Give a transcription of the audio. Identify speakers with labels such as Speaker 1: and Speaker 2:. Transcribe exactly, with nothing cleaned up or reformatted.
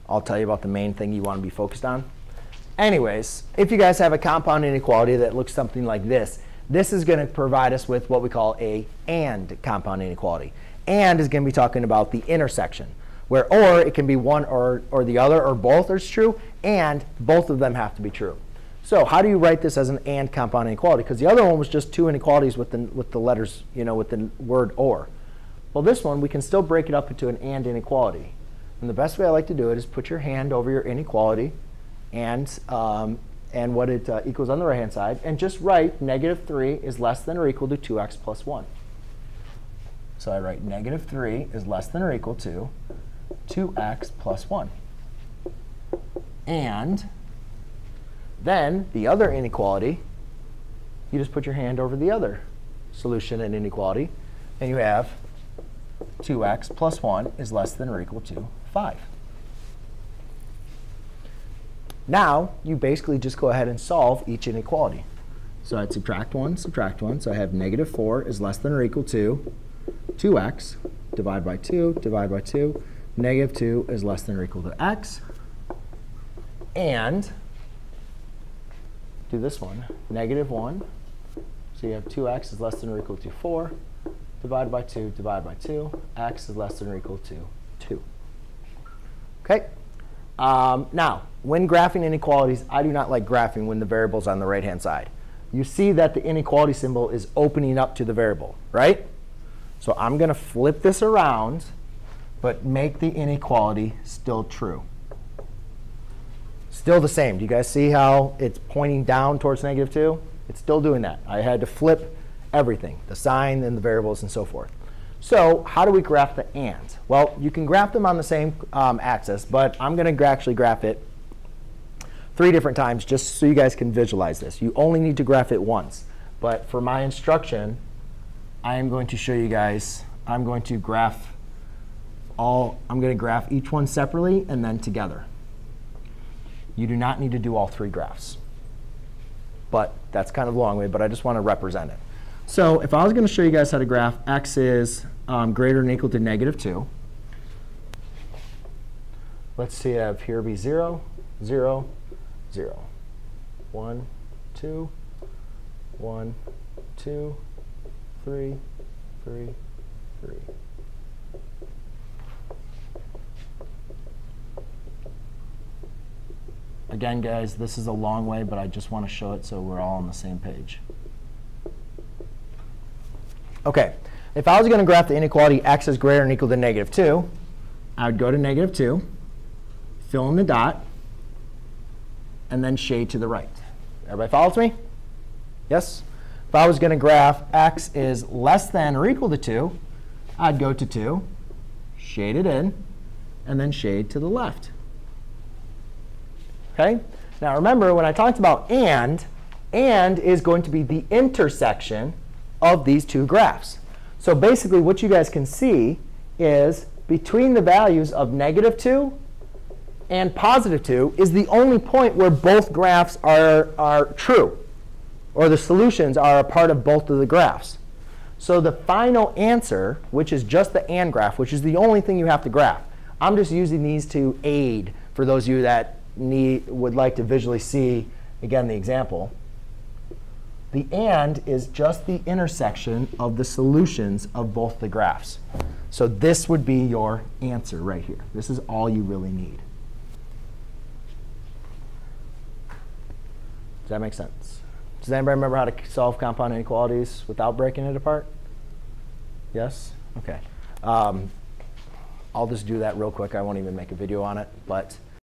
Speaker 1: I'll tell you about the main thing you want to be focused on. Anyways, if you guys have a compound inequality that looks something like this, this is going to provide us with what we call a AND compound inequality. AND is going to be talking about the intersection, where or it can be one or, or the other, or both are true, and both of them have to be true. So how do you write this as an AND compound inequality? Because the other one was just two inequalities with the, with the letters, you know, with the word or. Well, this one, we can still break it up into an AND inequality. And the best way I like to do it is put your hand over your inequality and, um, and what it uh, equals on the right-hand side, and just write negative three is less than or equal to two x plus one. So I write negative three is less than or equal to two x plus one. And then the other inequality, you just put your hand over the other solution and inequality, and you have two x plus one is less than or equal to five. Now, you basically just go ahead and solve each inequality. So I'd subtract one, subtract one. So I have negative four is less than or equal to two x, divide by two, divide by two. Negative two is less than or equal to x. And do this one, negative one. So you have two x is less than or equal to four. Divided by two, divided by two. X is less than or equal to two. OK? Um, now, when graphing inequalities, I do not like graphing when the variable's on the right-hand side. You see that the inequality symbol is opening up to the variable, right? So I'm going to flip this around, but make the inequality still true. Still the same. Do you guys see how it's pointing down towards negative two? It's still doing that. I had to flip everything, the sign and the variables and so forth. So how do we graph the AND? Well, you can graph them on the same um, axis, but I'm going to actually graph it three different times just so you guys can visualize this. You only need to graph it once. But for my instruction, I am going to show you guys, I'm going to graph all, I'm going to graph each one separately and then together. You do not need to do all three graphs. But that's kind of a long way, but I just want to represent it. So if I was going to show you guys how to graph x is um, greater than or equal to negative two, let's see, I have here be zero, zero, zero, one, two, one, two, three, three, three. Again, guys, this is a long way, but I just want to show it so we're all on the same page. OK, if I was going to graph the inequality x is greater than or equal to negative two, I would go to negative two, fill in the dot, and then shade to the right. Everybody follows me? Yes? If I was going to graph x is less than or equal to two, I'd go to two, shade it in, and then shade to the left. OK? Now remember, when I talked about AND, AND is going to be the intersection of these two graphs. So basically, what you guys can see is between the values of negative two and positive two is the only point where both graphs are, are true, or the solutions are a part of both of the graphs. So the final answer, which is just the AND graph, which is the only thing you have to graph, I'm just using these to aid for those of you that need, would like to visually see, again, the example. The AND is just the intersection of the solutions of both the graphs. So this would be your answer right here. This is all you really need. Does that make sense? Does anybody remember how to solve compound inequalities without breaking it apart? Yes? OK. Um, I'll just do that real quick. I won't even make a video on it. But